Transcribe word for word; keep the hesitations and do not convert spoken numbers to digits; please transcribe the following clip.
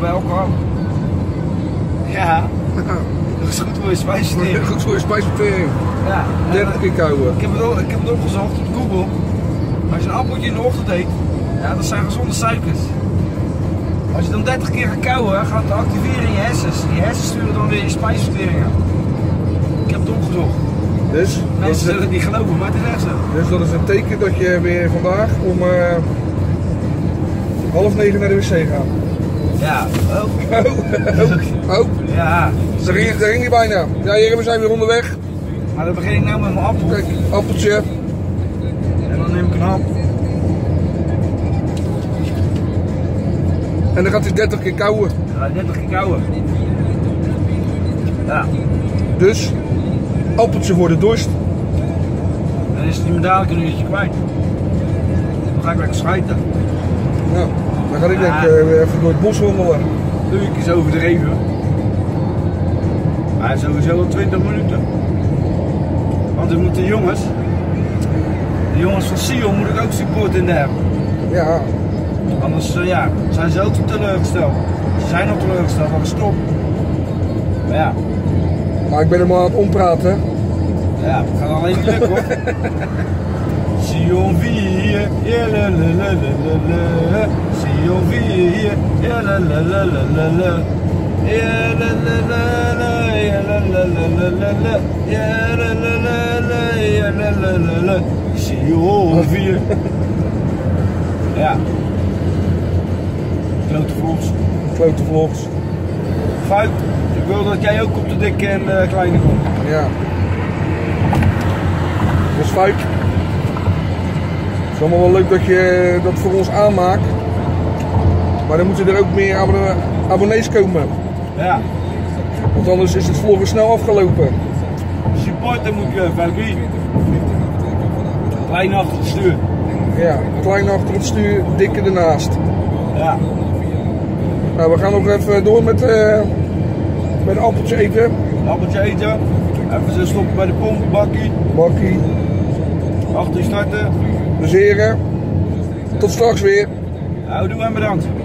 bij elkaar. Ja. Dat is goed voor je spijsvertering. Goed voor je spijsvertering. Ja. dertig keer kauwen. Ik heb het, ik heb het opgezocht op Google. Als je een appeltje in de ochtend eet, ja, dat zijn gezonde suikers. Als je dan dertig keer gaat kauwen, gaat het activeren in je hersens. Die hersens sturen dan weer je spijsvertering aan. Ik heb het opgezocht. Dus, Mensen zullen het niet geloven, maar het is echt zo. Dus dat is een teken dat je weer vandaag om uh, half negen naar de wc gaat. Ja. Oh. Oh. Oh. Ja. Daar ging, daar ging je bijna. Ja, heren, we zijn weer onderweg. Maar dan begin ik nou met mijn appel. Kijk, appeltje. En dan neem ik een hap. En dan gaat hij dertig keer kauwen. Dan ga je dertig keer kauwen. Ja. Dus, appeltje voor de dorst. Dan is het niet meer dadelijk een uurtje kwijt. Dan ga ik lekker schijten. Nou, dan ga ik denk Ja. uh, weer even door het bos wandelen. Een uurtje is overdreven. Maar sowieso al twintig minuten. Want ik moet de jongens, de jongens van Sion moet ik ook support in hebben. Ja. Anders uh, ja, zijn ze ook teleurgesteld. Ze zijn al teleurgesteld, maar stop. Maar ja. Maar ik ben hem al aan het ompraten. Ja, het gaat alleen niet lukken hoor. Sion vier, ja la la la la la. Sion vier, ja la la la la la. Ja la la la la, ja la la la la la. Ja la la la la, ja la la la la. Sion vier. Ja. Grote vlogs. Grote vlogs. Fout. Ik wil dat jij ook op de dikke en uh, kleine komt. Ja. Dat is fout. Het is allemaal wel leuk dat je dat voor ons aanmaakt. Maar dan moeten er ook meer abonne abonnees komen. Ja. Want anders is het vloggen snel afgelopen. Supporter moet je, Valky. Klein achter het stuur. Ja, klein achter het stuur, dikke ernaast. Ja. Nou, we gaan nog even door met, uh, met een appeltje eten. Appeltje eten. Even zo stoppen bij de pomp, bakkie. Bakkie. Achter je starten. Dus heren, tot straks weer. Houdoe en bedankt.